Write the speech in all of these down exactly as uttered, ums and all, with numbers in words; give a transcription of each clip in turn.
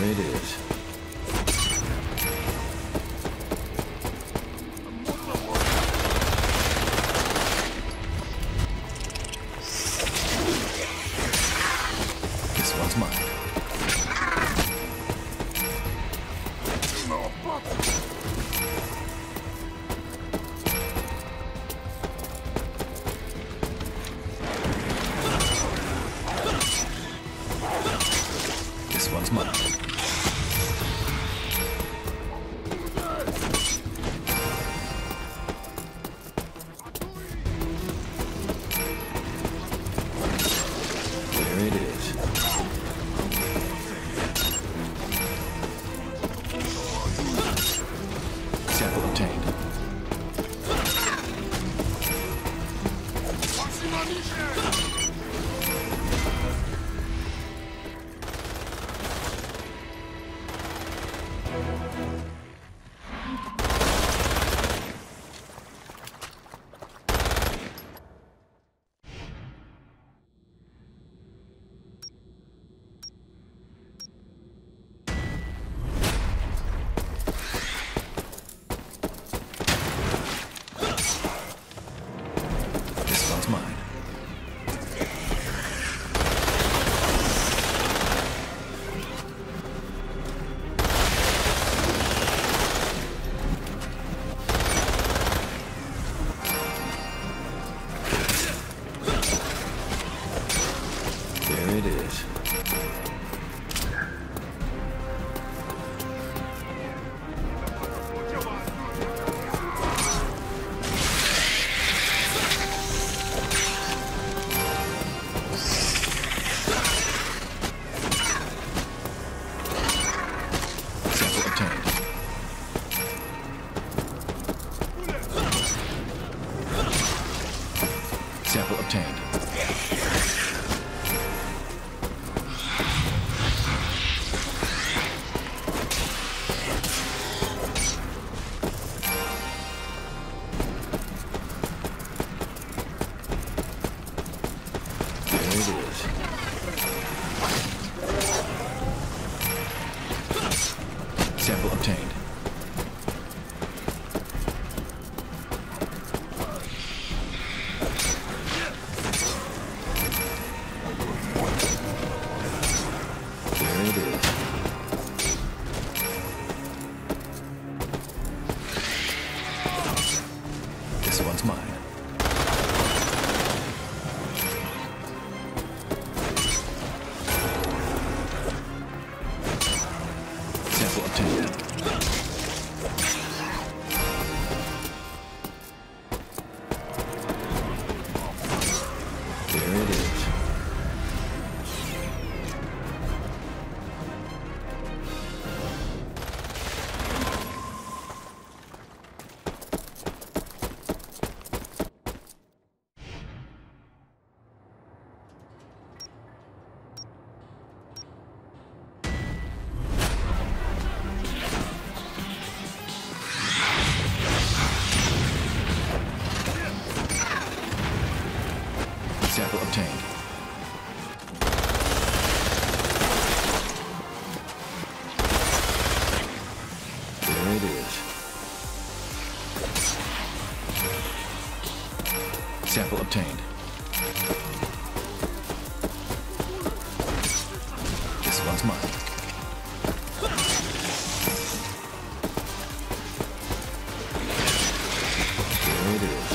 There it is. This one's mine. This one's mine. There it is. Sample obtained. This one's mine. There it is. Sample obtained. Sample obtained. There it is. Sample obtained. There it is. This one's mine. Sample obtained. There it is. Sample obtained. There it is. Sample obtained. This one's mine. There it is.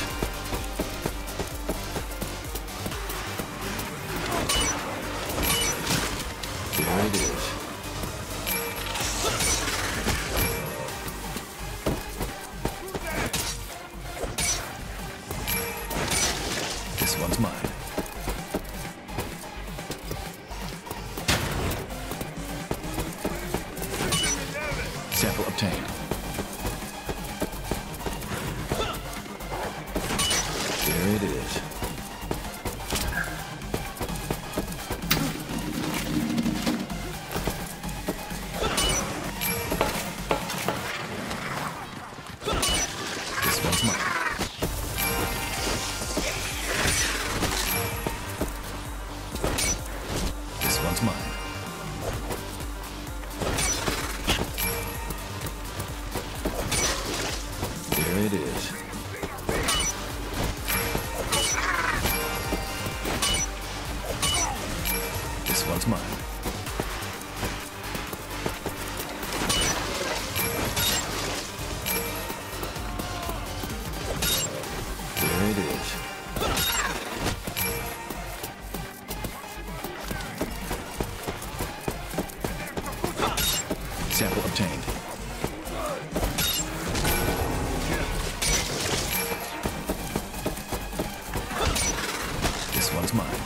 There it is. This one's mine. Sample obtained. There it is. This one's mine. one's mine. Here it is. Sample obtained. This one's mine.